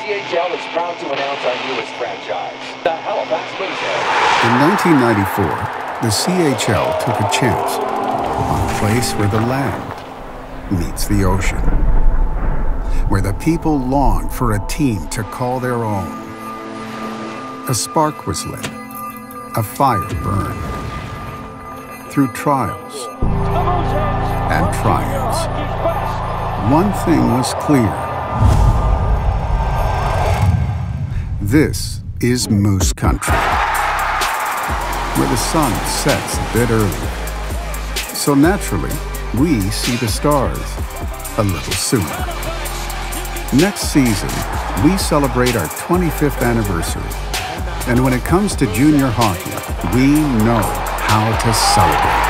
CHL is proud to announce our newest franchise, the Halifax Mooseheads. In 1994, the CHL took a chance on a place where the land meets the ocean, where the people longed for a team to call their own. A spark was lit, a fire burned. Through trials and triumphs, one thing was clear. This is Moose Country, where the sun sets a bit early. So naturally, we see the stars a little sooner. Next season, we celebrate our 25th anniversary. And when it comes to junior hockey, we know how to celebrate.